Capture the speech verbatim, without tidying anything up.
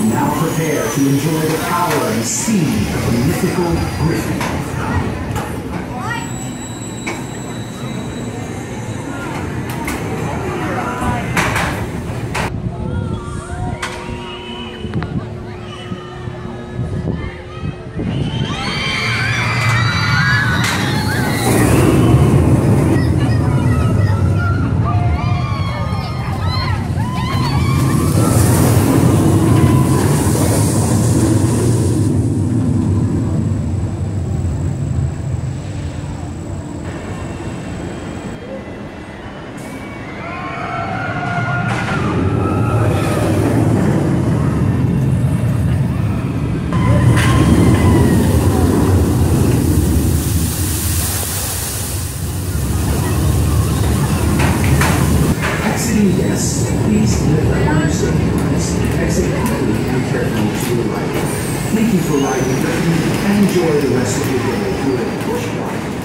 Now prepare to enjoy the power and speed of the mythical Griffin. Yes, please lift up your safety lines. Exit quickly and carefully to your right. Thank you for riding with me and enjoy the rest of your day through a bush ride.